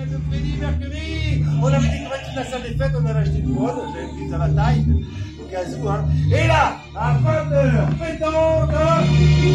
spécial de Freddy Mercury. On avait décoré toute la salle des fêtes, on avait acheté une bonne, j'avais pris à la taille, au cas où, hein. Et là, à 20h, pétante, hein.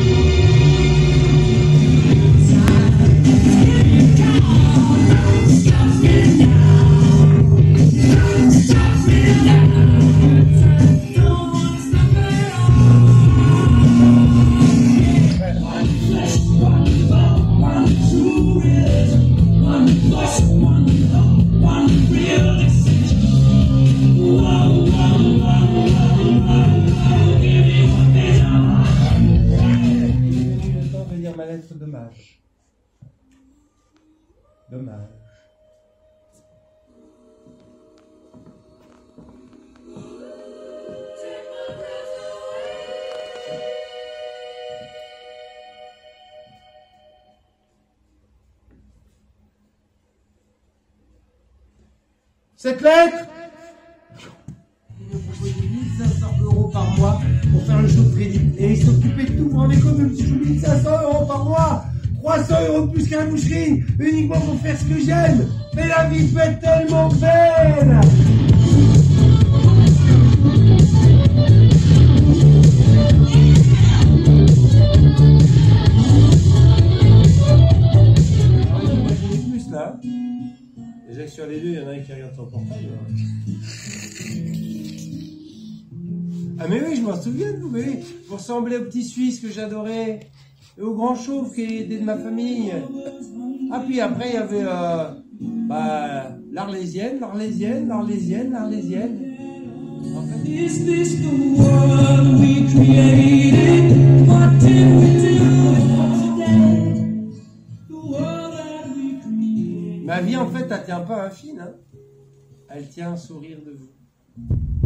Ma lettre dommage. Dommage. Cette lettre, il me proposait 1500 € par mois pour faire le show de Freddy. Et il s'occupait de tout. Vous vous rendez compte, même si je vous dis 500 € par mois, 300 € de plus qu'à la boucherie, uniquement pour faire ce que j'aime. Mais la vie peut être tellement belle. J'ai plus là. Déjà que sur les deux, il y en a un qui regarde son portable. Ah mais oui, je m'en souviens de vous, mais vous ressemblez au petit Suisse que j'adorais, et au grand chauve qui était de ma famille. Ah puis après il y avait l'Arlésienne. En fait, is this the world we created? What did we do today? The world that we created. Ma vie en fait, elle tient pas un film, hein. Elle tient un sourire de vous.